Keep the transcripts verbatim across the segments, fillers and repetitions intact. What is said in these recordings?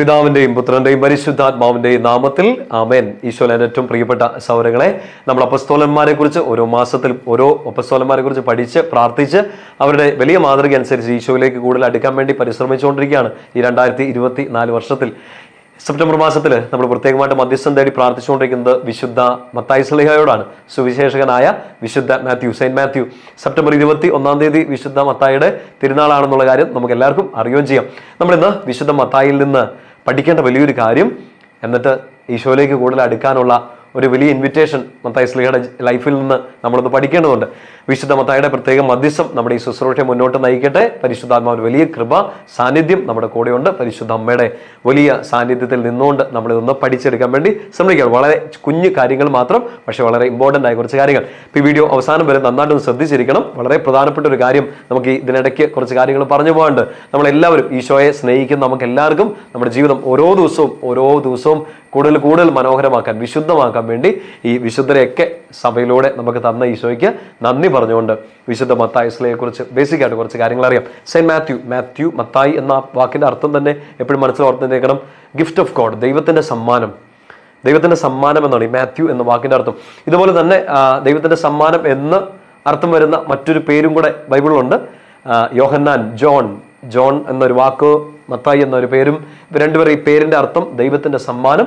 പിതാവിന്റെയും പുത്രന്റെയും പരിശുദ്ധാത്മാവിന്റെയും നാമത്തിൽ ആമേൻ. ഈശോയുടെ ഏറ്റവും പ്രിയപ്പെട്ട സഹോദരങ്ങളെ, നമ്മൾ അപ്പസ്തോലന്മാരെ കുറിച്ച് ഓരോ മാസത്തിൽ ഓരോ അപ്പസ്തോലന്മാരെ കുറിച്ച് പഠിച്ച് പ്രാർത്ഥിച്ച് അവരുടെ വലിയ മാതൃക അനുസരിച്ച് ഈശോയിലേക്ക് കൂടുതൽ അടുക്കാൻ വേണ്ടി പരിശ്രമിച്ചുകൊണ്ടിരിക്കുകയാണ് ഈ രണ്ടായിരത്തി ഇരുപത്തി നാല് വർഷത്തിൽ. സെപ്റ്റംബർ മാസത്തിൽ നമ്മൾ പ്രത്യേകമായിട്ട് മധ്യസ്ഥം തേടി പ്രാർത്ഥിച്ചുകൊണ്ടിരിക്കുന്നത് വിശുദ്ധ മത്തായി ശ്ലീഹായോടാണ്. സുവിശേഷകനായ വിശുദ്ധ മാത്യു, സെയിന്റ് മാത്യു. സെപ്റ്റംബർ ഇരുപത്തി ഒന്നാം തീയതി വിശുദ്ധ മത്തായിയുടെ തിരുനാളാണെന്നുള്ള കാര്യം നമുക്ക് എല്ലാവർക്കും അറിയുകയും ചെയ്യാം. നമ്മളിന്ന് വിശുദ്ധ മത്തായിൽ നിന്ന് പഠിക്കേണ്ട വലിയൊരു കാര്യം, എന്നിട്ട് ഈശോയിലേക്ക് കൂടുതൽ അടുക്കാനുള്ള ഒരു വലിയ ഇൻവിറ്റേഷൻ മത്തായി ശ്ലീഹയുടെ ലൈഫിൽ നിന്ന് നമ്മളൊന്ന് പഠിക്കേണ്ടതുണ്ട്. വിശുദ്ധ മത്തായിയുടെ പ്രത്യേക മധ്യസ്ഥം നമ്മുടെ ഈ ശുശ്രൂഷയെ മുന്നോട്ട് നയിക്കട്ടെ. പരിശുദ്ധാത്മാവിന്റെ വലിയ കൃപ സാന്നിധ്യം നമ്മുടെ കൂടെയുണ്ട്. പരിശുദ്ധ അമ്മയുടെ വലിയ സാന്നിധ്യത്തിൽ നിന്നുകൊണ്ട് നമ്മളിതൊന്ന് പഠിച്ചെടുക്കാൻ വേണ്ടി ശ്രമിക്കുകയാണ്. വളരെ കുഞ്ഞു കാര്യങ്ങൾ മാത്രം, പക്ഷെ വളരെ ഇമ്പോർട്ടൻ്റ് ആയ കുറച്ച് കാര്യങ്ങൾ. ഇപ്പോൾ ഈ വീഡിയോ അവസാനം വരെ നന്നായിട്ടൊന്ന് ശ്രദ്ധിച്ചിരിക്കണം. വളരെ പ്രധാനപ്പെട്ട ഒരു കാര്യം, നമുക്ക് ഇതിനിടയ്ക്ക് കുറച്ച് കാര്യങ്ങൾ പറഞ്ഞു പോകാനുണ്ട്. നമ്മളെല്ലാവരും ഈശോയെ സ്നേഹിക്കുന്ന നമുക്ക് എല്ലാവർക്കും നമ്മുടെ ജീവിതം ഓരോ ദിവസവും ഓരോ ദിവസവും കൂടുതൽ കൂടുതൽ മനോഹരമാക്കാൻ, വിശുദ്ധമാക്കാൻ വേണ്ടി ഈ വിശുദ്ധരെയൊക്കെ സഭയിലൂടെ നമുക്ക് തന്ന ഈശോയ്ക്ക് നന്ദി പറഞ്ഞുകൊണ്ട് വിശുദ്ധ മത്തായി ശ്ലീഹയെ കുറിച്ച് ബേസിക് ആയിട്ട് കുറച്ച് കാര്യങ്ങൾ അറിയാം. സെയിന്റ് മാത്യു, മാത്യു മത്തായി എന്ന വാക്കിന്റെ അർത്ഥം തന്നെ എപ്പോഴും മനസ്സിൽ ഓർത്തിരിക്കണം. ഗിഫ്റ്റ് ഓഫ് ഗോഡ്, ദൈവത്തിന്റെ സമ്മാനം. ദൈവത്തിന്റെ സമ്മാനം എന്നാണ് ഈ മാത്യു എന്ന വാക്കിന്റെ അർത്ഥം. ഇതുപോലെ തന്നെ ദൈവത്തിന്റെ സമ്മാനം എന്ന് അർത്ഥം വരുന്ന മറ്റൊരു പേരും കൂടെ ബൈബിളിലുണ്ട്. യോഹന്നാൻ, ജോൺ. ജോൺ എന്നൊരു വാക്ക്, മത്തായി എന്നൊരു പേരും, രണ്ടുപേരും ഈ പേരിന്റെ അർത്ഥം ദൈവത്തിന്റെ സമ്മാനം,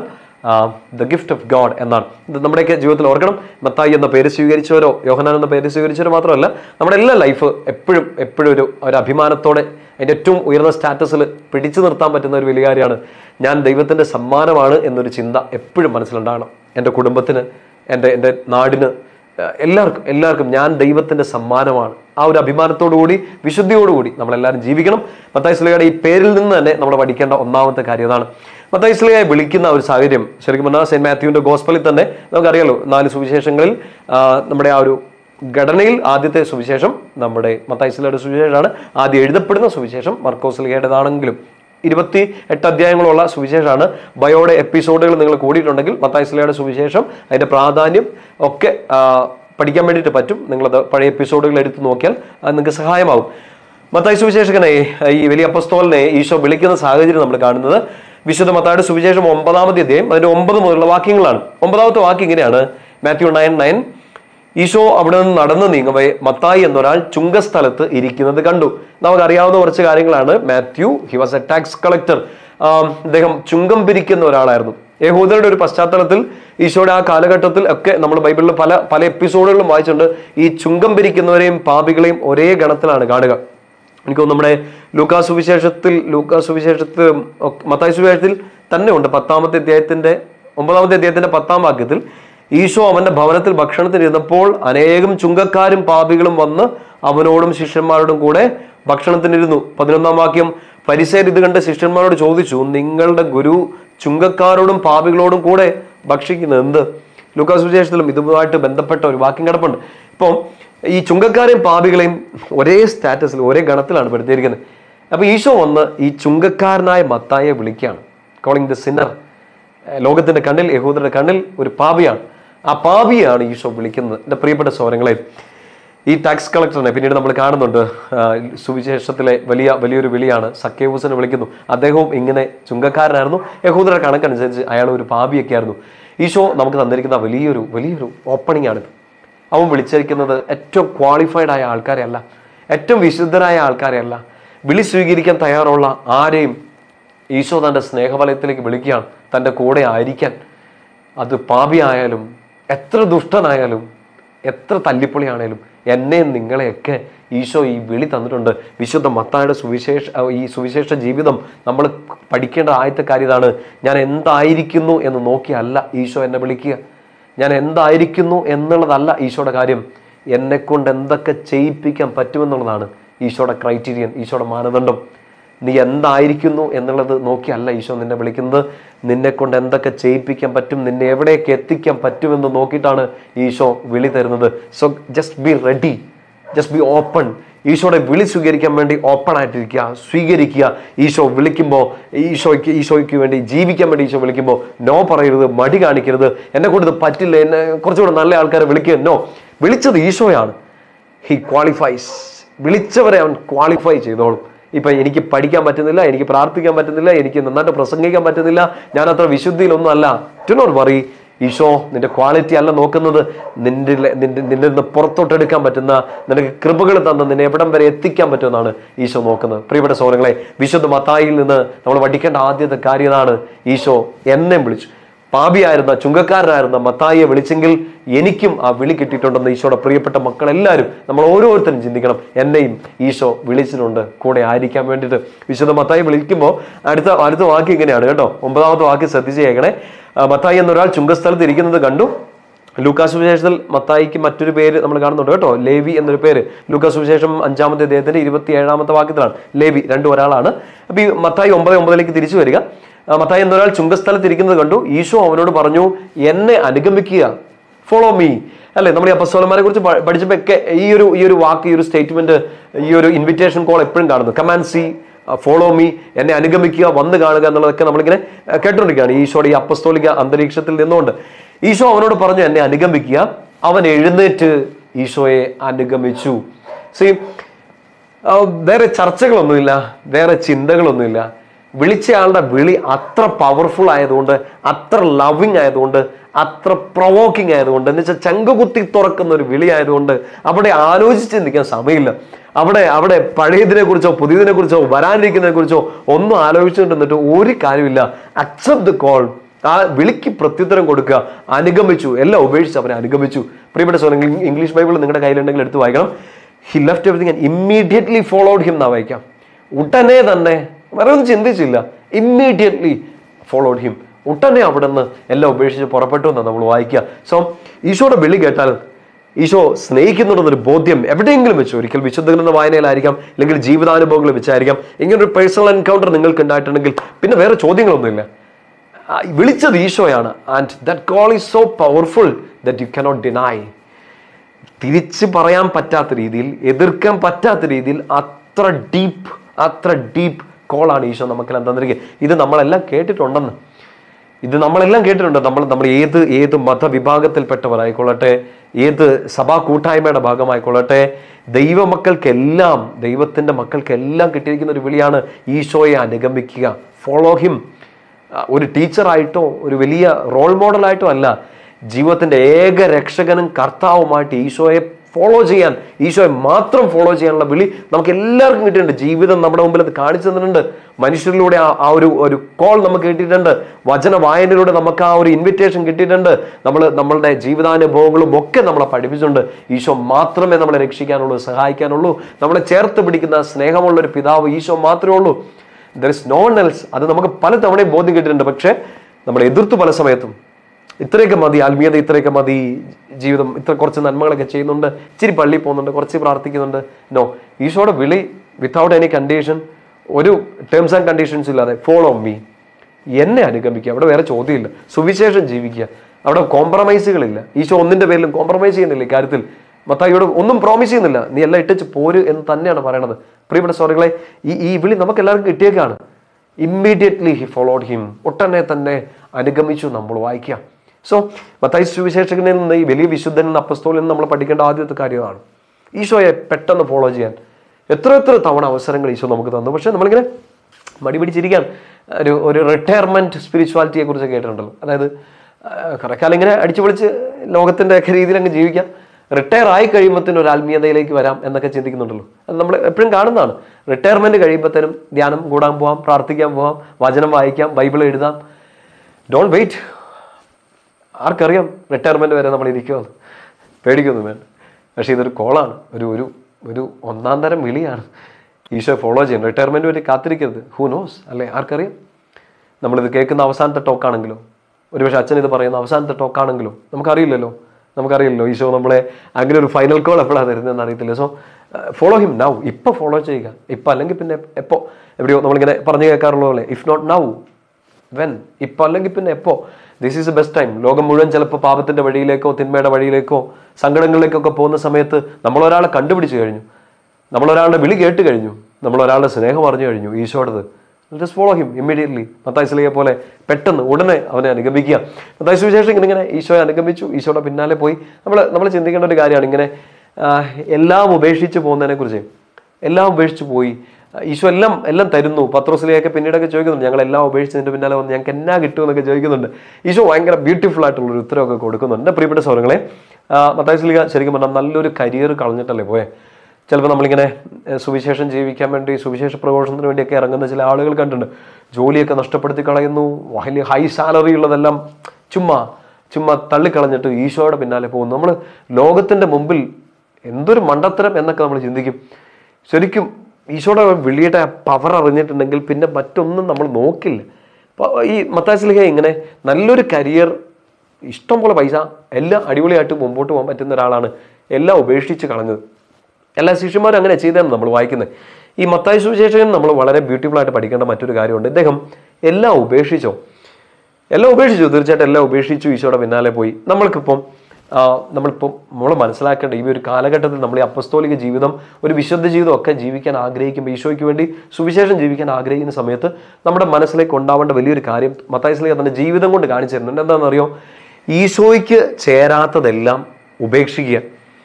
ദ ഗിഫ്റ്റ് ഓഫ് ഗോഡ് എന്നാണ്. ഇത് നമ്മുടെയൊക്കെ ജീവിതത്തിൽ ഓർക്കണം. മത്തായി എന്ന പേര് സ്വീകരിച്ചവരോ യോഹന്നാൻ എന്ന പേര് സ്വീകരിച്ചവരോ മാത്രമല്ല, നമ്മുടെ എല്ലാ ലൈഫ് എപ്പോഴും എപ്പോഴും ഒരു ഒരു അഭിമാനത്തോടെ അതിൻ്റെ ഏറ്റവും ഉയർന്ന സ്റ്റാറ്റസിൽ പിടിച്ചു നിർത്താൻ പറ്റുന്ന ഒരു വലിയ കാര്യമാണ്, ഞാൻ ദൈവത്തിൻ്റെ സമ്മാനമാണ് എന്നൊരു ചിന്ത എപ്പോഴും മനസ്സിലുണ്ടാകണം. എൻ്റെ കുടുംബത്തിന്, എൻ്റെ എൻ്റെ നാടിന്, എല്ലാവർക്കും എല്ലാവർക്കും ഞാൻ ദൈവത്തിൻ്റെ സമ്മാനമാണ്. ആ ഒരു അഭിമാനത്തോടു കൂടി, വിശുദ്ധിയോടുകൂടി നമ്മളെല്ലാവരും ജീവിക്കണം. മത്തായി ശ്ലീഹയുടെ ഈ പേരിൽ നിന്ന് തന്നെ നമ്മൾ പഠിക്കേണ്ട ഒന്നാമത്തെ കാര്യം അതാണ്. മത്തായി ശ്ലീഹയെ വിളിക്കുന്ന ഒരു സാഹചര്യം ശരിക്കും പറഞ്ഞാൽ സെന്റ് മാത്യുവിന്റെ ഗോസ്പലിൽ തന്നെ നമുക്കറിയാലോ. നാല് സുവിശേഷങ്ങളിൽ നമ്മുടെ ആ ഒരു ഘടനയിൽ ആദ്യത്തെ സുവിശേഷം നമ്മുടെ മത്തായി ശ്ലീഹയുടെ സുവിശേഷമാണ്. ആദ്യം എഴുതപ്പെടുന്ന സുവിശേഷം മർക്കോസ് ശ്ലീഹയുടേതാണെങ്കിലും ഇരുപത്തി എട്ട് അധ്യായങ്ങളുള്ള സുവിശേഷമാണ്. ബയോയുടെ എപ്പിസോഡുകൾ നിങ്ങൾ കൂടിയിട്ടുണ്ടെങ്കിൽ മത്തായി ശ്ലീഹയുടെ സുവിശേഷം, അതിന്റെ പ്രാധാന്യം ഒക്കെ പഠിക്കാൻ വേണ്ടിയിട്ട് പറ്റും. നിങ്ങളത് പഴയ എപ്പിസോഡുകൾ എടുത്ത് നോക്കിയാൽ അത് നിങ്ങൾക്ക് സഹായമാവും. മത്തായി സുവിശേഷകനെ, ഈ വലിയ അപ്പസ്തോലനെ ഈശോ വിളിക്കുന്ന സാഹചര്യം നമ്മൾ കാണുന്നത് വിശുദ്ധ മത്തായിയുടെ സുവിശേഷം ഒമ്പതാമത്തെ അധ്യായം അതിന്റെ ഒമ്പത് മുതലുള്ള വാക്യങ്ങളാണ്. ഒമ്പതാമത്തെ വാക്യം ഇങ്ങനെയാണ്, മാത്യു നയൻ നയൻ. ഈശോ അവിടെ നിന്ന് നടന്നു നീങ്ങവേ മത്തായി എന്നൊരാൾ ചുങ്കസ്ഥലത്ത് ഇരിക്കുന്നത് കണ്ടു. നമുക്കറിയാവുന്ന കുറച്ച് കാര്യങ്ങളാണ്. Matthew, he was a tax collector. അദ്ദേഹം ചുങ്കം പിരിക്കുന്ന ഒരാളായിരുന്നു. യഹൂദരുടെ ഒരു പശ്ചാത്തലത്തിൽ ഈശോയുടെ ആ കാലഘട്ടത്തിൽ ഒക്കെ നമ്മൾ ബൈബിളിൽ പല പല എപ്പിസോഡുകളും വായിച്ചിട്ടുണ്ട്. ഈ ചുങ്കം പിരിക്കുന്നവരെയും പാപികളെയും ഒരേ ഗണത്തിലാണ് കാണുക. എനിക്ക് നമ്മുടെ ലൂക്കാ സുവിശേഷത്തിൽ ലൂക്കാ സുവിശേഷത്തിൽ മത്തായി സുവിശേഷത്തിൽ തന്നെ ഉണ്ട്. പത്താമത്തെ അധ്യായത്തിന്റെ ഒമ്പതാമത്തെ അധ്യായത്തിന്റെ പത്താം വാക്യത്തിൽ ഈശോ അവന്റെ ഭവനത്തിൽ ഭക്ഷണത്തിനിരുന്നപ്പോൾ അനേകം ചുങ്കക്കാരും പാപികളും വന്ന് അവനോടും ശിഷ്യന്മാരോടും കൂടെ ഭക്ഷണത്തിനിരുന്നു. പതിനൊന്നാം വാക്യം, ഫരിസേയർ ഇത് കണ്ട് ശിഷ്യന്മാരോട് ചോദിച്ചു, നിങ്ങളുടെ ഗുരു ചുങ്കക്കാരോടും പാപികളോടും കൂടെ ഭക്ഷിക്കുന്നത് എന്ത്? ലൂക്കാ സുവിശേഷത്തിലും ഇതുമായിട്ട് ബന്ധപ്പെട്ട ഒരു വാക്യം കിടപ്പുണ്ട്. ഇപ്പം ഈ ചുങ്കക്കാരെയും പാപികളെയും ഒരേ സ്റ്റാറ്റസിൽ ഒരേ ഗണത്തിലാണ് പെടുത്തിയിരിക്കുന്നത്. അപ്പൊ ഈശോ വന്ന് ഈ ചുങ്കക്കാരനായ മത്തായിയെ വിളിക്കുകയാണ്, കോളിംഗ് ദ സിന്നർ. ലോകത്തിന്റെ കണ്ണിൽ, യഹൂദരുടെ കണ്ണിൽ ഒരു പാപിയാണ്. ആ പാപിയാണ് ഈശോ വിളിക്കുന്നത്. എൻ്റെ പ്രിയപ്പെട്ട സഹോദരങ്ങളെ, ഈ ടാക്സ് കളക്ടറിനെ പിന്നീട് നമ്മൾ കാണുന്നുണ്ട്. സുവിശേഷത്തിലെ വലിയ വലിയൊരു വിളിയാണ്, സക്കേവൂസിനെ വിളിക്കുന്നു. അദ്ദേഹവും ഇങ്ങനെ ചുങ്കക്കാരനായിരുന്നു. യഹൂദരുടെ കണക്കനുസരിച്ച് അയാൾ ഒരു പാപിയൊക്കെ ആയിരുന്നു. ഈശോ നമുക്ക് തന്നിരിക്കുന്ന വലിയൊരു വലിയൊരു ഓപ്പണിംഗ് ആണിത്. അവൻ വിളിച്ചിരിക്കുന്നത് ഏറ്റവും ക്വാളിഫൈഡ് ആയ ആൾക്കാരെയല്ല, ഏറ്റവും വിശുദ്ധരായ ആൾക്കാരെയല്ല, വിളി സ്വീകരിക്കാൻ തയ്യാറുള്ള ആരെയും ഈശോ തൻ്റെ സ്നേഹവലയത്തിലേക്ക് വിളിക്കുകയാണ്, തൻ്റെ കൂടെ ആയിരിക്കാൻ. അത് പാപിയായാലും, എത്ര ദുഷ്ടനായാലും, എത്ര തല്ലിപ്പൊളിയാണേലും, എന്നെയും നിങ്ങളെയൊക്കെ ഈശോ ഈ വിളി തന്നിട്ടുണ്ട്. വിശുദ്ധ മത്തായിയുടെ സുവിശേഷ ഈ സുവിശേഷ ജീവിതം നമ്മൾ പഠിക്കേണ്ട ആദ്യത്തെ കാര്യം ഇതാണ്. ഞാൻ എന്തായിരിക്കുന്നു എന്ന് നോക്കിയല്ല ഈശോ എന്നെ വിളിക്കുക. ഞാൻ എന്തായിരിക്കുന്നു എന്നുള്ളതല്ല ഈശോയുടെ കാര്യം. എന്നെക്കൊണ്ട് എന്തൊക്കെ ചെയ്യിപ്പിക്കാൻ പറ്റുമെന്നുള്ളതാണ് ഈശോയുടെ ക്രൈറ്റീരിയൻ, ഈശോയുടെ മാനദണ്ഡം. നീ എന്തായിരിക്കുന്നു എന്നുള്ളത് നോക്കിയല്ല ഈശോ നിന്നെ വിളിക്കുന്നത്. നിന്നെ കൊണ്ട് എന്തൊക്കെ ചെയ്യിപ്പിക്കാൻ പറ്റും, നിന്നെ എവിടേക്ക് എത്തിക്കാൻ പറ്റുമെന്ന് നോക്കിയിട്ടാണ് ഈശോ വിളി തരുന്നത്. So just be ready, just be open. ഈശോയുടെ വിളി സ്വീകരിക്കാൻ വേണ്ടി ഓപ്പൺ ആയിട്ടിരിക്കുക, സ്വീകരിക്കുക. ഈശോ വിളിക്കുമ്പോൾ, ഈശോയ്ക്ക് ഈശോയ്ക്ക് വേണ്ടി ജീവിക്കാൻ വേണ്ടി ഈശോ വിളിക്കുമ്പോൾ നോ പറയരുത്, മടി കാണിക്കരുത്. എന്നെ കൊണ്ട് ഇത് പറ്റില്ല, എന്നെ കുറച്ചുകൂടെ നല്ല ആൾക്കാരെ വിളിക്കുക. നോ, വിളിച്ചത് ഈശോയാണ്. He qualifies. വിളിച്ചവരെ അവൻ ക്വാളിഫൈ ചെയ്തോളും. ഇപ്പം എനിക്ക് പഠിക്കാൻ പറ്റുന്നില്ല, എനിക്ക് പ്രാർത്ഥിക്കാൻ പറ്റുന്നില്ല, എനിക്ക് നന്നായിട്ട് പ്രസംഗിക്കാൻ പറ്റുന്നില്ല, ഞാൻ അത്ര വിശുദ്ധിയിലൊന്നും അല്ല. Do not worry. ഈശോ നിന്റെ ക്വാളിറ്റി അല്ല നോക്കുന്നത്, നിന്റെ നിന്റെ നിന്റെ നിന്ന് പുറത്തോട്ടെടുക്കാൻ പറ്റുന്ന നിനക്ക് കൃപകൾ തന്ന് നിന്നെ എവിടം വരെ എത്തിക്കാൻ പറ്റുമെന്നാണ് ഈശോ നോക്കുന്നത്. പ്രിയപ്പെട്ട സഹോദരങ്ങളെ, വിശുദ്ധ മത്തായിയിൽ നിന്ന് നമ്മൾ പഠിക്കേണ്ട ആദ്യത്തെ കാര്യം ഇതാണ്. ഈശോ എന്നെ വിളിച്ചു. പാപിയായിരുന്ന ചുങ്കക്കാരനായിരുന്ന മത്തായിയെ വിളിച്ചെങ്കിൽ എനിക്കും ആ വിളി കിട്ടിയിട്ടുണ്ടെന്ന് ഈശോയുടെ പ്രിയപ്പെട്ട മക്കളെല്ലാവരും നമ്മൾ ഓരോരുത്തരും ചിന്തിക്കണം. എന്നെയും ഈശോ വിളിച്ചിട്ടുണ്ട് കൂടെ ആയിരിക്കാൻ വേണ്ടിയിട്ട്. വിശുദ്ധ മത്തായി വിളിക്കുമ്പോൾ അടുത്ത അടുത്ത വാക്ക് ഇങ്ങനെയാണ് കേട്ടോ. ഒമ്പതാമത്തെ വാക്ക് ശ്രദ്ധിച്ചേക്കണേ. മത്തായി എന്നൊരാൾ ചുങ്കസ്ഥലത്ത് ഇരിക്കുന്നത് കണ്ടു. ലൂക്കാ സുവിശേഷത്തിൽ മത്തായിക്ക് മറ്റൊരു പേര് നമ്മൾ കാണുന്നുണ്ട് കേട്ടോ, ലേവി എന്നൊരു പേര്. ലൂക്കാ സുവിശേഷം അഞ്ചാമത്തെ അദ്ദേഹത്തിന്റെ ഇരുപത്തി ഏഴാമത്തെ വാക്യത്തിലാണ് ലേവി, രണ്ടു ഒരാളാണ്. അപ്പൊ ഈ മത്തായി ഒമ്പത് ഒമ്പതിലേക്ക് തിരിച്ചു വരിക. മത്തായി എന്നൊരാൾ ചുങ്കസ്ഥലത്ത് ഇരിക്കുന്നത് കണ്ടു. ഈശോ അവനോട് പറഞ്ഞു, എന്നെ അനുഗമിക്കുക, ഫോളോ മീ. അല്ലെ, നമ്മൾ ഈ അപ്പസ്തോലന്മാരെ കുറിച്ച് പഠിച്ചപ്പോൾ ഒക്കെ ഈ ഒരു ഈ ഒരു വാക്ക്, ഈ ഒരു സ്റ്റേറ്റ്മെന്റ്, ഈ ഒരു ഇൻവിറ്റേഷൻ കോൾ എപ്പോഴും കാണുന്നു. കമാൻഡ് സീ, ഫോളോ മീ, എന്നെ അനുഗമിക്കുക, വന്ന് കാണുക എന്നുള്ളതൊക്കെ നമ്മളിങ്ങനെ കേട്ടോണ്ടിരിക്കുകയാണ് ഈശോയുടെ ഈ അപ്പസ്തോലിക അന്തരീക്ഷത്തിൽ നിന്നുകൊണ്ട്. ഈശോ അവനോട് പറഞ്ഞു, എന്നെ അനുഗമിക്കുക. അവൻ എഴുന്നേറ്റ് ഈശോയെ അനുഗമിച്ചു. സീ, വേറെ ചർച്ചകളൊന്നുമില്ല, വേറെ ചിന്തകളൊന്നുമില്ല. വിളിച്ചയാളുടെ വിളി അത്ര പവർഫുൾ ആയതുകൊണ്ട്, അത്ര ലവിങ് ആയതുകൊണ്ട്, അത്ര പ്രൊവോക്കിംഗ് ആയതുകൊണ്ട്, എന്ന് വെച്ചാൽ ചങ്കുകുത്തി തുറക്കുന്ന ഒരു വിളി ആയതുകൊണ്ട് അവിടെ ആലോചിച്ച് നിൽക്കാൻ സമയമില്ല. അവിടെ അവിടെ പഴയതിനെ കുറിച്ചോ പുതിയതിനെ കുറിച്ചോ വരാനിരിക്കുന്നതിനെ കുറിച്ചോ ഒന്നും ആലോചിച്ചുകൊണ്ട് നിന്നിട്ട് ഒരു കാര്യമില്ല. Accept the call. ആ വിളിക്ക് പ്രത്യുത്തരം കൊടുക്കുക. അനുഗമിച്ചു, എല്ലാം ഉപേക്ഷിച്ച് അവനെ അനുഗമിച്ചു. പ്രിയപ്പെട്ട സഹോദരങ്ങൾ, ഇംഗ്ലീഷ് ബൈബിൾ നിങ്ങളുടെ കയ്യിലുണ്ടെങ്കിൽ എടുത്ത് വായിക്കണം. He left everything and immediately followed him എന്നാ വായിക്കാം. ഉടനെ തന്നെ, വേറെ ഒന്നും ചിന്തിച്ചില്ല, ഇമ്മീഡിയറ്റ്ലി ഫോളോഡ് ഹിം. ഉടനെ അവിടെ നിന്ന് എല്ലാം ഉപേക്ഷിച്ച് പുറപ്പെട്ടു എന്നാണ് നമ്മൾ വായിക്കുക. സോ ഈശോയുടെ വിളി കേട്ടാൽ ഈശോ സ്നേഹിക്കുന്നുണ്ടെന്നൊരു ബോധ്യം എവിടെയെങ്കിലും വെച്ച്, ഒരിക്കൽ വിശുദ്ധ വായനയിലായിരിക്കാം, അല്ലെങ്കിൽ ജീവിതാനുഭവങ്ങൾ വെച്ചായിരിക്കാം, ഇങ്ങനൊരു പേഴ്സണൽ എൻകൗണ്ടർ നിങ്ങൾക്ക് ഉണ്ടായിട്ടുണ്ടെങ്കിൽ പിന്നെ വേറെ ചോദ്യങ്ങളൊന്നുമില്ല. വിളിച്ചത് ഈശോയാണ്. And that call is so powerful that you cannot deny. തിരിച്ച് പറയാൻ പറ്റാത്ത രീതിയിൽ, എതിർക്കാൻ പറ്റാത്ത രീതിയിൽ അത്ര ഡീപ്പ് അത്ര ഡീപ്പ് കോളാണ് ഈശോ നമുക്കെല്ലാം തന്നിരിക്കുക. ഇത് നമ്മളെല്ലാം കേട്ടിട്ടുണ്ടെന്ന് ഇത് നമ്മളെല്ലാം കേട്ടിട്ടുണ്ട്. നമ്മൾ നമ്മൾ ഏത് ഏത് മതവിഭാഗത്തിൽപ്പെട്ടവരായിക്കൊള്ളട്ടെ, ഏത് സഭാ കൂട്ടായ്മയുടെ ഭാഗമായിക്കൊള്ളട്ടെ, ദൈവമക്കൾക്കെല്ലാം, ദൈവത്തിൻ്റെ മക്കൾക്കെല്ലാം കിട്ടിയിരിക്കുന്ന ഒരു വിളിയാണ് ഈശോയെ അനുഗമിക്കുക, ഫോളോ ഹിം. ഒരു ടീച്ചറായിട്ടോ ഒരു വലിയ റോൾ മോഡലായിട്ടോ അല്ല, ജീവിതത്തിൻ്റെ ഏക രക്ഷകനും കർത്താവുമായിട്ട് ഈശോയെ ഫോളോ ചെയ്യാൻ, ഈശോയെ മാത്രം ഫോളോ ചെയ്യാനുള്ള വിളി നമുക്ക് എല്ലാവർക്കും കിട്ടിയിട്ടുണ്ട്. ജീവിതം നമ്മുടെ മുമ്പിൽ അത് കാണിച്ചു തന്നിട്ടുണ്ട്. മനുഷ്യരിലൂടെ ആ ഒരു ഒരു കോൾ നമുക്ക് കിട്ടിയിട്ടുണ്ട്. വചന വായനയിലൂടെ നമുക്ക് ആ ഒരു ഇൻവിറ്റേഷൻ കിട്ടിയിട്ടുണ്ട്. നമ്മൾ നമ്മളുടെ ജീവിതാനുഭവങ്ങളും ഒക്കെ നമ്മളെ പഠിപ്പിച്ചിട്ടുണ്ട്. ഈശോ മാത്രമേ നമ്മളെ രക്ഷിക്കാനുള്ളൂ, സഹായിക്കാനുള്ളൂ. നമ്മളെ ചേർത്ത് പിടിക്കുന്ന സ്നേഹമുള്ളൊരു പിതാവ് ഈശോ മാത്രമേ ഉള്ളൂ. There is no one else. അത് നമുക്ക് പല തവണയും ബോധ്യം കിട്ടിയിട്ടുണ്ട്. പക്ഷേ നമ്മൾ എതിർത്തു പല സമയത്തും. ഇത്രയൊക്കെ മതി ആത്മീയത, ഇത്രയൊക്കെ മതി ജീവിതം, ഇത്ര കുറച്ച് നന്മകളൊക്കെ ചെയ്യുന്നുണ്ട്, ഇച്ചിരി പള്ളിയിൽ പോകുന്നുണ്ട്, കുറച്ച് പ്രാർത്ഥിക്കുന്നുണ്ട്. നോ, ഈശോയുടെ വിളി വിത്തൗട്ട് എനി കണ്ടീഷൻ, ഒരു ടേംസ് ആൻഡ് കണ്ടീഷൻസ് ഇല്ലാതെ ഫോളോ മീ, എന്നെ അനുഗമിക്കുക. അവിടെ വേറെ ചോദ്യമില്ല. സുവിശേഷം ജീവിക്കുക. അവിടെ കോംപ്രമൈസുകളില്ല. ഈശോ ഒന്നിൻ്റെ പേരിലും കോംപ്രമൈസ് ചെയ്യുന്നില്ല ഇക്കാര്യത്തിൽ. മത്തായിയോട് ഒന്നും പ്രോമിസ് ചെയ്യുന്നില്ല. നീ എല്ലാം ഇട്ടിച്ച് പോര് എന്ന് തന്നെയാണ് പറയണത്. പ്രിയപ്പെട്ട സഹോദരങ്ങളെ, ഈ ഈ വിളി നമുക്ക് എല്ലാവർക്കും കിട്ടിയേക്കാണ്. Immediately he followed him. ഒട്ടനെ തന്നെ അനുഗമിച്ചു നമ്മൾ വായിക്കുക. സോ മത്തായി സുവിശേഷകനിൽ നിന്ന്, ഈ വലിയ വിശുദ്ധനിൽ നിന്ന്, അപ്പസ്തോലിൽ നിന്ന് നമ്മൾ പഠിക്കേണ്ട ആദ്യത്തെ കാര്യമാണ് ഈശോയെ പെട്ടെന്ന് ഫോളോ ചെയ്യാൻ. എത്ര എത്ര തവണ അവസരങ്ങൾ ഈശോ നമുക്ക് തന്നു. പക്ഷെ നമ്മളിങ്ങനെ മടി പിടിച്ചിരിക്കാൻ, ഒരു ഒരു റിട്ടയർമെൻറ്റ് സ്പിരിച്വാലിറ്റിയെ കുറിച്ച് കേട്ടിട്ടുണ്ടല്ലോ. അതായത് കുറേ കാലം ഇങ്ങനെ അടിച്ചു പൊളിച്ച് ലോകത്തിൻ്റെ ഒക്കെ രീതിയിൽ അങ്ങ് ജീവിക്കാം, റിട്ടയർ ആയി കഴിയുമ്പോഴത്തേനും ഒരു ആത്മീയതയിലേക്ക് വരാം എന്നൊക്കെ ചിന്തിക്കുന്നുണ്ടല്ലോ. അത് നമ്മൾ എപ്പോഴും കാണുന്നതാണ്. റിട്ടയർമെൻറ്റ് കഴിയുമ്പോഴത്തേനും ധ്യാനം കൂടാൻ പോവാം, പ്രാർത്ഥിക്കാൻ പോവാം, വചനം വായിക്കാം, ബൈബിൾ എഴുതാം. Don't wait. ആർക്കറിയാം റിട്ടയർമെൻറ്റ് വരെ നമ്മൾ ഇരിക്കുമെന്ന്. പേടിക്കൊന്നും വേണ്ട. പക്ഷേ ഇതൊരു കോളാണ്, ഒരു ഒരു ഒരു ഒന്നാം തരം വിളിയാണ്. ഈശോ ഫോളോ ചെയ്യണം. റിട്ടയർമെൻറ്റ് വരെ കാത്തിരിക്കരുത്. ഹൂ നോസ്, അല്ലേ? ആർക്കറിയാം? നമ്മളിത് കേൾക്കുന്ന അവസാനത്തെ ടോക്കാണെങ്കിലോ, ഒരുപക്ഷെ അച്ഛൻ ഇത് പറയുന്ന അവസാനത്തെ ടോക്കാണെങ്കിലോ നമുക്കറിയില്ലല്ലോ. നമുക്കറിയില്ലല്ലോ ഈശോ നമ്മളെ അങ്ങനെ ഒരു ഫൈനൽ കോൾ എപ്പോഴാണ് തരുന്നതെന്ന് അറിയത്തില്ല. So follow him now. ഇപ്പോൾ ഫോളോ ചെയ്യുക. ഇപ്പം അല്ലെങ്കിൽ പിന്നെ എപ്പോൾ, എവിടെയോ നമ്മളിങ്ങനെ പറഞ്ഞു കേൾക്കാറുള്ള പോലെ, ഇഫ് നോട്ട് നൗ വെൻ. ഇപ്പം അല്ലെങ്കിൽ പിന്നെ എപ്പോൾ. This is a best time. ലോകം മുഴുവൻ ചിലപ്പോൾ പാപത്തിൻ്റെ വഴിയിലേക്കോ തിന്മയുടെ വഴിയിലേക്കോ സങ്കടങ്ങളിലേക്കൊക്കെ പോകുന്ന സമയത്ത് നമ്മളൊരാളെ കണ്ടുപിടിച്ച് കഴിഞ്ഞു, നമ്മളൊരാളുടെ വിളി കേട്ട് കഴിഞ്ഞു, നമ്മളൊരാളുടെ സ്നേഹം അറിഞ്ഞു കഴിഞ്ഞു ഈശോടത്. Just follow him immediately. Mathai സ്ലീഹയെ പോലെ പെട്ടെന്ന് ഉടനെ അവനെ അനുഗമിക്കുക. മത്തായി സുവിശേഷം ഇങ്ങനെ ഇങ്ങനെ ഈശോയെ അനുഗമിച്ചു, ഈശോയുടെ പിന്നാലെ പോയി. നമ്മൾ നമ്മൾ ചിന്തിക്കേണ്ട ഒരു കാര്യമാണ് ഇങ്ങനെ എല്ലാം ഉപേക്ഷിച്ച് പോകുന്നതിനെ കുറിച്ച്. എല്ലാം ഉപേക്ഷിച്ച് പോയി ഈശോ എല്ലാം എല്ലാം തരുന്നു. പത്രോസിലെയൊക്കെ പിന്നീടൊക്കെ ചോദിക്കുന്നുണ്ട്, ഞങ്ങളെല്ലാം ഉപേക്ഷിച്ചതിൻ്റെ പിന്നാലെ വന്ന് ഞങ്ങൾക്ക് എന്നാ കിട്ടുമെന്നൊക്കെ ചോദിക്കുന്നുണ്ട്. ഈശോ ഭയങ്കര ബ്യൂട്ടിഫുൾ ആയിട്ടുള്ളൊരു ഉത്തരവൊക്കെ കൊടുക്കുന്നുണ്ട്. എൻ്റെ പ്രിയപ്പെട്ട സഹോദരങ്ങളെ, മത്തായി ശ്ലീഹ ശരിക്കും പറഞ്ഞാൽ നല്ലൊരു കരിയർ കളഞ്ഞിട്ടല്ലേ പോയെ. ചിലപ്പോൾ നമ്മളിങ്ങനെ സുവിശേഷം ജീവിക്കാൻ വേണ്ടി സുവിശേഷ പ്രഘോഷണത്തിന് വേണ്ടിയൊക്കെ ഇറങ്ങുന്ന ചില ആളുകൾ കണ്ടിട്ടുണ്ട്. ജോലിയൊക്കെ നഷ്ടപ്പെടുത്തി കളയുന്നു, വലിയ ഹൈ സാലറി ഉള്ളതെല്ലാം ചുമ്മാ ചുമ്മാ തള്ളിക്കളഞ്ഞിട്ട് ഈശോയുടെ പിന്നാലെ പോകുന്നു. നമ്മൾ ലോകത്തിൻ്റെ മുമ്പിൽ എന്തൊരു മണ്ടത്തരം എന്നൊക്കെ നമ്മൾ ചിന്തിക്കും. ശരിക്കും ഈശോയുടെ വിളിയുടെ പവർ അറിഞ്ഞിട്ടുണ്ടെങ്കിൽ പിന്നെ മറ്റൊന്നും നമ്മൾ നോക്കില്ല. അപ്പോൾ ഈ മത്തായി ശ്ലീഹ ഇങ്ങനെ നല്ലൊരു കരിയർ, ഇഷ്ടം പോലെ പൈസ, എല്ലാം അടിപൊളിയായിട്ട് മുമ്പോട്ട് പോകാൻ പറ്റുന്ന ഒരാളാണ്. എല്ലാം ഉപേക്ഷിച്ച് കളഞ്ഞത്. എല്ലാ ശിഷ്യന്മാരും അങ്ങനെ ചെയ്തതാണ് നമ്മൾ വായിക്കുന്നത്. ഈ മത്തായി സുവിശേഷകൻ നമ്മൾ വളരെ ബ്യൂട്ടിഫുൾ ആയിട്ട് പഠിക്കേണ്ട മറ്റൊരു കാര്യമുണ്ട്. ഇദ്ദേഹം എല്ലാം ഉപേക്ഷിച്ചോ എല്ലാം ഉപേക്ഷിച്ചു തീർച്ചയായിട്ടും എല്ലാം ഉപേക്ഷിച്ചു, ഈശോയുടെ പിന്നാലെ പോയി. നമ്മൾക്കിപ്പം നമ്മളിപ്പോൾ നമ്മൾ മനസ്സിലാക്കേണ്ട ഈ ഒരു കാലഘട്ടത്തിൽ നമ്മൾ ഈ അപ്പസ്തോലിക ജീവിതം, ഒരു വിശുദ്ധ ജീവിതം ഒക്കെ ജീവിക്കാൻ ആഗ്രഹിക്കുമ്പോൾ, ഈശോയ്ക്ക് വേണ്ടി സുവിശേഷം ജീവിക്കാൻ ആഗ്രഹിക്കുന്ന സമയത്ത് നമ്മുടെ മനസ്സിലേക്ക് ഉണ്ടാവേണ്ട വലിയൊരു കാര്യം മത്തായി ശ്ലീഹ തന്റെ ജീവിതം കൊണ്ട് കാണിച്ചു തരുന്നുണ്ട്. എന്താണെന്നറിയോ? ഈശോയ്ക്ക് ചേരാത്തതെല്ലാം ഉപേക്ഷിക്കുക.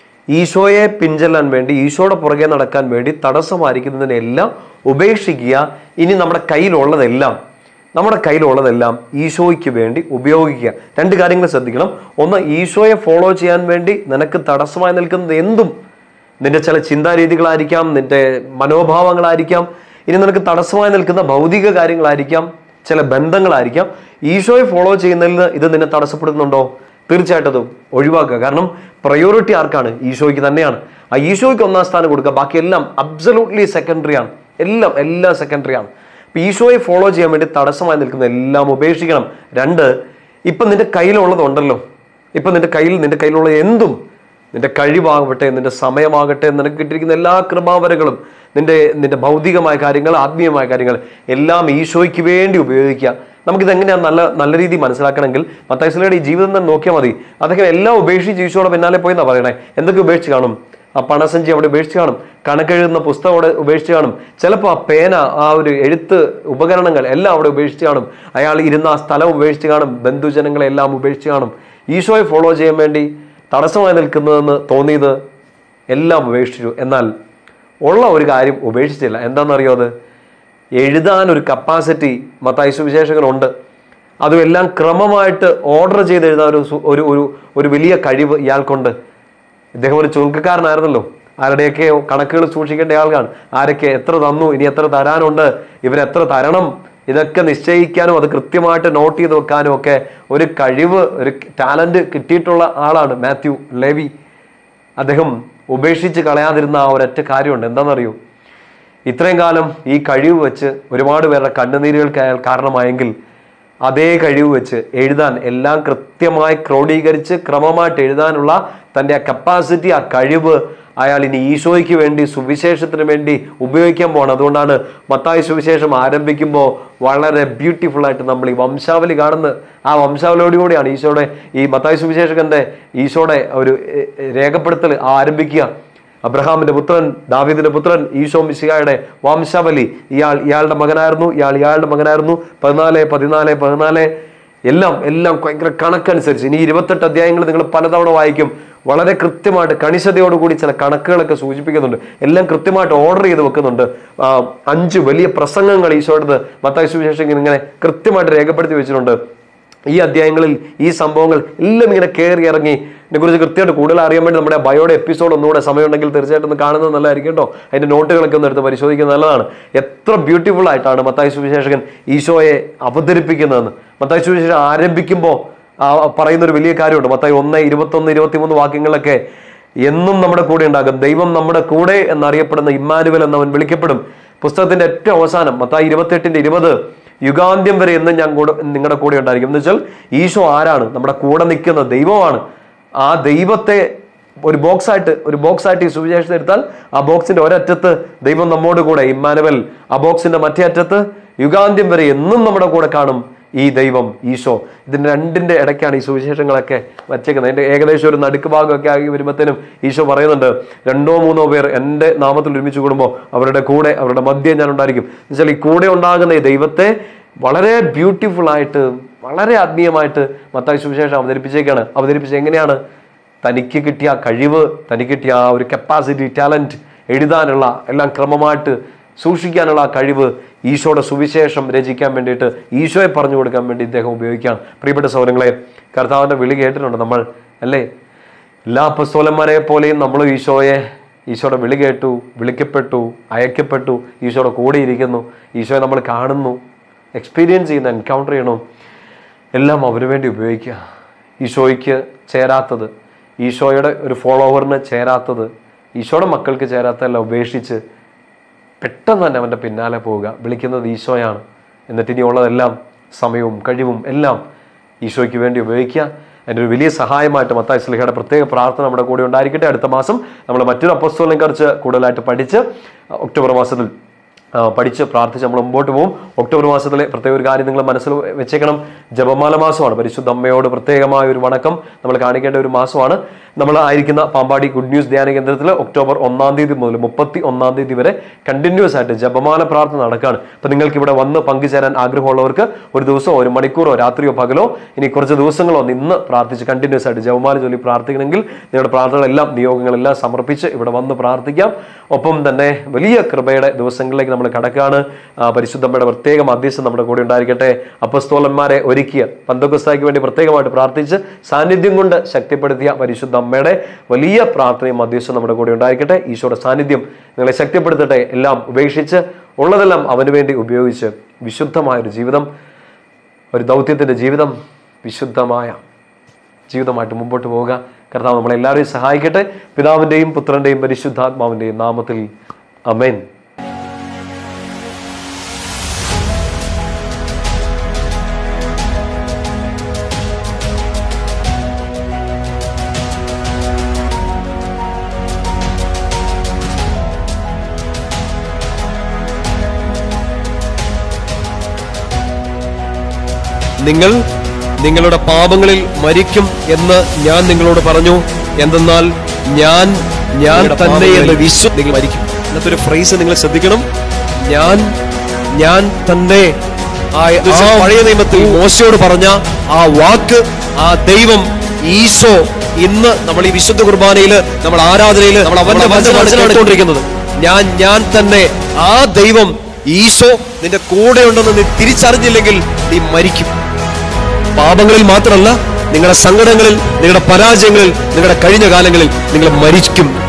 ഈശോയെ പിൻചെല്ലാൻ വേണ്ടി, ഈശോയുടെ പുറകെ നടക്കാൻ വേണ്ടി തടസ്സമായിരിക്കുന്നതിനെല്ലാം ഉപേക്ഷിക്കുക. ഇനി നമ്മുടെ കയ്യിലുള്ളതെല്ലാം നമ്മുടെ കയ്യിലുള്ളതെല്ലാം ഈശോയ്ക്ക് വേണ്ടി ഉപയോഗിക്കുക. രണ്ട് കാര്യങ്ങൾ ശ്രദ്ധിക്കണം. ഒന്ന്, ഈശോയെ ഫോളോ ചെയ്യാൻ വേണ്ടി നിനക്ക് തടസ്സമായി നിൽക്കുന്നത് എന്തും, നിന്റെ ചില ചിന്താരീതികളായിരിക്കാം, നിന്റെ മനോഭാവങ്ങളായിരിക്കാം, ഇനി നിനക്ക് തടസ്സമായി നിൽക്കുന്ന ഭൗതിക കാര്യങ്ങളായിരിക്കാം, ചില ബന്ധങ്ങളായിരിക്കാം. ഈശോയെ ഫോളോ ചെയ്യുന്നതിൽ ഇത് നിന്നെ തടസ്സപ്പെടുന്നുണ്ടോ? തീർച്ചയായിട്ടും അത് ഒഴിവാക്കുക. കാരണം പ്രയോറിറ്റി ആർക്കാണ്? ഈശോയ്ക്ക് തന്നെയാണ്. ആ ഈശോയ്ക്ക് ഒന്നാം സ്ഥാനം കൊടുക്കുക. ബാക്കിയെല്ലാം അബ്സല്യൂട്ട്ലി സെക്കൻഡറി ആണ്. എല്ലാം എല്ലാം സെക്കൻഡറി ആണ്. അപ്പം ഈശോയെ ഫോളോ ചെയ്യാൻ വേണ്ടി തടസ്സമായി നിൽക്കുന്ന എല്ലാം ഉപേക്ഷിക്കണം. രണ്ട്, ഇപ്പം നിന്റെ കയ്യിലുള്ളതുണ്ടല്ലോ, ഇപ്പം നിന്റെ കയ്യിൽ നിന്റെ കയ്യിലുള്ള എന്തും, നിന്റെ കഴിവാകട്ടെ, നിന്റെ സമയമാകട്ടെ, നിനക്ക് കിട്ടിയിരിക്കുന്ന എല്ലാ കൃപാവരങ്ങളും, നിന്റെ നിന്റെ ഭൗതികമായ കാര്യങ്ങൾ, ആത്മീയമായ കാര്യങ്ങൾ എല്ലാം ഈശോയ്ക്ക് വേണ്ടി ഉപയോഗിക്കുക. നമുക്കിതെങ്ങനെയാണ് നല്ല നല്ല രീതിയിൽ മനസ്സിലാക്കണമെങ്കിൽ മത്തായി ശ്ലീഹയുടെ ഈ ജീവിതം തന്നെ നോക്കിയാൽ മതി. അതൊക്കെ എല്ലാം ഉപേക്ഷിച്ച് ഈശോയുടെ പിന്നാലെ പോയി എന്നാ പറയണേ. എന്തൊക്കെ ഉപേക്ഷിച്ച് കാണും? ആ പണസഞ്ചി അവിടെ ഉപേക്ഷിച്ച് കാണും, കണക്കെഴുതുന്ന പുസ്തകം അവിടെ ഉപേക്ഷിച്ച് കാണും, ചിലപ്പോൾ ആ പേന, ആ ഒരു എഴുത്ത് ഉപകരണങ്ങൾ എല്ലാം അവിടെ ഉപേക്ഷിച്ച് കാണും, അയാൾ ഇരുന്ന ആ സ്ഥലം ഉപേക്ഷിച്ച് കാണും, ബന്ധുജനങ്ങളെല്ലാം ഉപേക്ഷിച്ച് കാണും. ഈശോയെ ഫോളോ ചെയ്യാൻ വേണ്ടി തടസ്സമായി നിൽക്കുന്നതെന്ന് തോന്നിയത് എല്ലാം ഉപേക്ഷിച്ചു. എന്നാൽ ഉള്ള ഒരു കാര്യം ഉപേക്ഷിച്ചില്ല. എന്താണെന്നറിയോ? അത് എഴുതാനൊരു കപ്പാസിറ്റി മത്തായി സുവിശേഷകനുണ്ട്. അതും എല്ലാം ക്രമമായിട്ട് ഓർഡർ ചെയ്ത് എഴുതാൻ ഒരു ഒരു ഒരു വലിയ കഴിവ് ഇയാൾക്കുണ്ട്. ഇദ്ദേഹം ഒരു ചുരുക്കക്കാരനായിരുന്നല്ലോ. ആരുടെയൊക്കെയോ കണക്കുകൾ സൂക്ഷിക്കേണ്ട ആൾക്കാണ്. ആരൊക്കെ എത്ര തന്നു, ഇനി എത്ര തരാനുണ്ട്, ഇവരെത്ര തരണം, ഇതൊക്കെ നിശ്ചയിക്കാനും അത് കൃത്യമായിട്ട് നോട്ട് ചെയ്ത് വെക്കാനും ഒക്കെ ഒരു കഴിവ്, ഒരു ടാലന്റ് കിട്ടിയിട്ടുള്ള ആളാണ് മാത്യു ലേവി. അദ്ദേഹം ഉപേക്ഷിച്ച് കളയാതിരുന്ന ആ ഒരൊറ്റ കാര്യമുണ്ട്. എന്താണെന്നറിയോ? ഇത്രയും കാലം ഈ കഴിവ് വെച്ച് ഒരുപാട് പേരുടെ കണ്ണുനീരുകൾക്ക് അയാൾ കാരണമായെങ്കിൽ അതേ കഴിവ് വെച്ച് എഴുതാൻ, എല്ലാം കൃത്യമായി ക്രോഡീകരിച്ച് ക്രമമായിട്ട് എഴുതാനുള്ള തൻ്റെ ആ കപ്പാസിറ്റി, ആ കഴിവ് അയാൾ ഇനി ഈശോയ്ക്ക് വേണ്ടി, സുവിശേഷത്തിന് വേണ്ടി ഉപയോഗിക്കാൻ പോകണം. അതുകൊണ്ടാണ് മത്തായി സുവിശേഷം ആരംഭിക്കുമ്പോൾ വളരെ ബ്യൂട്ടിഫുൾ ആയിട്ട് നമ്മൾ ഈ വംശാവലി കാണുന്നത്. ആ വംശാവലിയോടുകൂടിയാണ് ഈശോയുടെ ഈ മത്തായി സുവിശേഷകന്റെ ഈശോയുടെ ഒരു രേഖപ്പെടുത്തൽ ആരംഭിക്കുക. അബ്രഹാമിന്റെ പുത്രൻ, ദാവീദിന്റെ പുത്രൻ, ഈശോ മിശിഹായുടെ വംശാവലി. ഇയാൾ ഇയാളുടെ മകനായിരുന്നു, ഇയാൾ ഇയാളുടെ മകനായിരുന്നു. പതിനാല് പതിനാല് പതിനാല് എല്ലാം എല്ലാം ഭയങ്കര കണക്കനുസരിച്ച്. ഇനി ഇരുപത്തെട്ട് അധ്യായങ്ങൾ നിങ്ങൾ പലതവണ വായിക്കും. വളരെ കൃത്യമായിട്ട് കണിശതയോടുകൂടി ചില കണക്കുകളൊക്കെ സൂചിപ്പിക്കുന്നുണ്ട്. എല്ലാം കൃത്യമായിട്ട് ഓർഡർ ചെയ്ത് വെക്കുന്നുണ്ട്. അഞ്ച് വലിയ പ്രസംഗങ്ങൾ ഈശോയുടെ മത്തായി സുവിശേഷം ഇങ്ങനെ കൃത്യമായിട്ട് രേഖപ്പെടുത്തി വെച്ചിട്ടുണ്ട്. ഈ അധ്യായങ്ങളിൽ ഈ സംഭവങ്ങൾ എല്ലാം ഇങ്ങനെ കയറി ഇറങ്ങി ഇതിനെക്കുറിച്ച് കൃത്യമായിട്ട് കൂടുതൽ അറിയാൻ വേണ്ടി നമ്മുടെ ബയോയുടെ എപ്പിസോഡ് ഒന്നുകൂടെ സമയമുണ്ടെങ്കിൽ തീർച്ചയായിട്ടും ഒന്ന് കാണുന്നത് നല്ലതായിരിക്കും കേട്ടോ. അതിൻ്റെ നോട്ടുകളൊക്കെ ഒന്ന് എടുത്ത് പരിശോധിക്കുന്നത് നല്ലതാണ്. എത്ര ബ്യൂട്ടിഫുൾ ആയിട്ടാണ് മത്തായി സുവിശേഷകൻ ഈശോയെ അവതരിപ്പിക്കുന്നതെന്ന്. മത്തായി സുവിശേഷം ആരംഭിക്കുമ്പോൾ പറയുന്ന ഒരു വലിയ കാര്യമുണ്ട്. മത്തായി ഒന്ന് ഇരുപത്തൊന്ന് ഇരുപത്തിമൂന്ന് വാക്യങ്ങളിലൊക്കെ എന്നും നമ്മുടെ കൂടെ ഉണ്ടാകും, ദൈവം നമ്മുടെ കൂടെ എന്നറിയപ്പെടുന്ന ഇമ്മാനുവൽ എന്നവൻ വിളിക്കപ്പെടും. പുസ്തകത്തിന്റെ ഏറ്റവും അവസാനം മത്തായി ഇരുപത്തെട്ടിന്റെ ഇരുപത്, യുഗാന്ത്യം വരെ എന്നും ഞാൻ കൂടെ നിങ്ങളുടെ കൂടെ ഉണ്ടായിരിക്കും. എന്ന് വെച്ചാൽ ഈശോ ആരാണ്? നമ്മുടെ കൂടെ നിൽക്കുന്ന ദൈവമാണ്. ആ ദൈവത്തെ ഒരു ബോക്സ് ആയിട്ട് ഒരു ബോക്സ് ആയിട്ട് ഈ സുവിശേഷത്തെ എടുത്താൽ ആ ബോക്സിന്റെ ഒരറ്റത്ത് ദൈവം നമ്മോട് കൂടെ ഇമ്മാനുവൽ, ആ ബോക്സിന്റെ മറ്റേ അറ്റത്ത് യുഗാന്ത്യം വരെ എന്നും നമ്മുടെ കൂടെ കാണും ഈ ദൈവം ഈശോ. ഇതിന്റെ രണ്ടിന്റെ ഇടയ്ക്കാണ് ഈ സുവിശേഷങ്ങളൊക്കെ വച്ചേക്കുന്നത്. അതിന്റെ ഏകദേശം ഒരു നടുക്ക് ഭാഗമൊക്കെ ആയി വരുമ്പോഴത്തേനും ഈശോ പറയുന്നുണ്ട്, രണ്ടോ മൂന്നോ പേർ എൻ്റെ നാമത്തിൽ ഒരുമിച്ച് കൂടുമ്പോൾ അവരുടെ കൂടെ, അവരുടെ മധ്യം ഞാൻ ഉണ്ടായിരിക്കും. എന്ന് വെച്ചാൽ ഈ കൂടെ ഉണ്ടാകുന്ന ഈ ദൈവത്തെ വളരെ ബ്യൂട്ടിഫുൾ ആയിട്ട്, വളരെ ആത്മീയമായിട്ട് മത്തായി സുവിശേഷം അവതരിപ്പിച്ചേക്കാണ്. അവതരിപ്പിച്ച് എങ്ങനെയാണ്? തനിക്ക് കിട്ടിയ കഴിവ്, തനിക്ക് കിട്ടിയ ആ ഒരു കപ്പാസിറ്റി, ടാലന്റ്, എഴുതാനുള്ള എല്ലാം ക്രമമായിട്ട് സൂക്ഷിക്കാനുള്ള ആ കഴിവ് ഈശോയുടെ സുവിശേഷം രചിക്കാൻ വേണ്ടിയിട്ട്, ഈശോയെ പറഞ്ഞു കൊടുക്കാൻ വേണ്ടി ഇദ്ദേഹം ഉപയോഗിക്കാം. പ്രിയപ്പെട്ട സഹോദരങ്ങളെ, കർത്താവിൻ്റെ വിളി കേട്ടിട്ടുണ്ട് നമ്മൾ അല്ലേ? എല്ലാ അപ്പസ്തോലന്മാരെ പോലെയും നമ്മൾ ഈശോയെ ഈശോയുടെ വിളി കേട്ടു, വിളിക്കപ്പെട്ടു, അയക്കപ്പെട്ടു, ഈശോയുടെ കൂടെ ഇരിക്കുന്നു, ഈശോയെ നമ്മൾ കാണുന്നു, എക്സ്പീരിയൻസ് ചെയ്യുന്ന, എൻകൗണ്ടർ ചെയ്യണം. എല്ലാം അവന് വേണ്ടി ഉപയോഗിക്കുക. ഈശോയ്ക്ക് ചേരാത്തത്, ഈശോയുടെ ഒരു ഫോളോവറിന് ചേരാത്തത്, ഈശോയുടെ മക്കൾക്ക് ചേരാത്തതെല്ലാം ഉപേക്ഷിച്ച് പെട്ടെന്ന് തന്നെ അവൻ്റെ പിന്നാലെ പോവുക. വിളിക്കുന്നത് ഈശോയാണ്. എന്നിട്ട് ഇനിയുള്ളതെല്ലാം സമയവും കഴിവും എല്ലാം ഈശോയ്ക്ക് വേണ്ടി ഉപയോഗിക്കുക. അതിൻ്റെ ഒരു വലിയ സഹായമായിട്ട് മത്തായി ശ്ലീഹയുടെ പ്രത്യേക പ്രാർത്ഥന നമ്മുടെ കൂടെ ഉണ്ടായിരിക്കട്ടെ. അടുത്ത മാസം നമ്മൾ മറ്റൊരു അപ്പോസ്തലനെ കുറിച്ച് കൂടുതലായിട്ട് പഠിച്ച് ഒക്ടോബർ മാസത്തിൽ പഠിച്ച് പ്രാർത്ഥിച്ച് നമ്മൾ മുമ്പോട്ട് പോകും. ഒക്ടോബർ മാസത്തിലെ പ്രത്യേക ഒരു കാര്യം നിങ്ങൾ മനസ്സിൽ വെച്ചേക്കണം. ജപമാല മാസമാണ്. പരിശുദ്ധ അമ്മയോട് പ്രത്യേകമായ ഒരു വണക്കം നമ്മൾ കാണിക്കേണ്ട ഒരു മാസമാണ്. നമ്മൾ ആയിരിക്കുന്ന പാമ്പാടി ഗുഡ് ന്യൂസ് ധ്യാന കേന്ദ്രത്തിൽ ഒക്ടോബർ ഒന്നാം തീയതി മുതൽ മുപ്പത്തി ഒന്നാം തീയതി വരെ കണ്ടിന്യൂസ് ആയിട്ട് ജപമാല പ്രാർത്ഥന നടക്കുകയാണ്. അപ്പം നിങ്ങൾക്ക് ഇവിടെ വന്ന് പങ്കുചേരാൻ ആഗ്രഹമുള്ളവർക്ക് ഒരു ദിവസമോ ഒരു മണിക്കൂറോ രാത്രിയോ പകലോ ഇനി കുറച്ച് ദിവസങ്ങളോ നിന്ന് പ്രാർത്ഥിച്ച് കണ്ടിന്യൂസ് ആയിട്ട് ജപമാല ചൊല്ലി പ്രാർത്ഥിക്കണമെങ്കിൽ നിങ്ങളുടെ പ്രാർത്ഥനകളെല്ലാം നിയോഗങ്ങളെല്ലാം സമർപ്പിച്ച് ഇവിടെ വന്ന് പ്രാർത്ഥിക്കാം. ഒപ്പം തന്നെ വലിയ കൃപയുടെ ദിവസങ്ങളിലേക്ക് നമ്മൾ കടക്കുകയാണ്. പരിശുദ്ധമ്മയുടെ പ്രത്യേക മധ്യസ്ഥം നമ്മുടെ കൂടെ ഉണ്ടായിരിക്കട്ടെ. അപ്പസ്തോലന്മാരെ ഒരുക്കിയ പന്തോക്കോസ്തായ്ക്ക് വേണ്ടി പ്രത്യേകമായിട്ട് പ്രാർത്ഥിച്ച് സാന്നിധ്യം കൊണ്ട് ശക്തിപ്പെടുത്തിയ പരിശുദ്ധ അമ്മയുടെ വലിയ പ്രാർത്ഥനയും മധ്യസ്ഥം നമ്മുടെ കൂടെ ഉണ്ടായിരിക്കട്ടെ. ഈശോയുടെ സാന്നിധ്യം നിങ്ങളെ ശക്തിപ്പെടുത്തട്ടെ. എല്ലാം ഉപേക്ഷിച്ച് ഉള്ളതെല്ലാം അവന് വേണ്ടി ഉപയോഗിച്ച് വിശുദ്ധമായൊരു ജീവിതം, ഒരു ദൗത്യത്തിൻ്റെ ജീവിതം, വിശുദ്ധമായ ജീവിതമായിട്ട് മുമ്പോട്ട് പോവുക. കർത്താവ് നമ്മളെല്ലാവരെയും സഹായിക്കട്ടെ. പിതാവിൻ്റെയും പുത്രൻ്റെയും പരിശുദ്ധാത്മാവിൻ്റെയും നാമത്തിൽ ആമേൻ. നിങ്ങൾ നിങ്ങളുടെ പാപങ്ങളിൽ മരിക്കും എന്ന് ഞാൻ നിങ്ങളോട് പറഞ്ഞു. എന്തെന്നാൽ ഞാൻ ഞാൻ തന്നെ എന്ന് വിശ്വ നിങ്ങൾ മരിക്കും. എന്നൊരു ഫ്രേസ് നിങ്ങൾ ശ്രദ്ധിക്കണം. ഞാൻ ഞാൻ തന്നെ. പഴയ നിയമത്തിൽ മോശയോട് പറഞ്ഞ ആ വാക്ക്, ആ ദൈവം ഈശോ ഇന്ന് നമ്മൾ ഈ വിശുദ്ധ കുർബാനയിൽ, നമ്മൾ ആരാധനയിൽ നമ്മൾ അവന്റെ വചനമാണ് കേട്ടുകൊണ്ടിരിക്കുന്നത്. ഞാൻ ഞാൻ തന്നെ. ആ ദൈവം ഈശോ നിന്റെ കൂടെ ഉണ്ടെന്ന് നീ തിരിച്ചറിഞ്ഞില്ലെങ്കിൽ നീ മരിക്കും. പാപങ്ങളിൽ മാത്രമല്ല, നിങ്ങളുടെ സങ്കടങ്ങളിൽ, നിങ്ങളുടെ പരാജയങ്ങളിൽ, നിങ്ങളുടെ കഴിഞ്ഞ കാലങ്ങളിൽ നിങ്ങൾ മരിക്കും.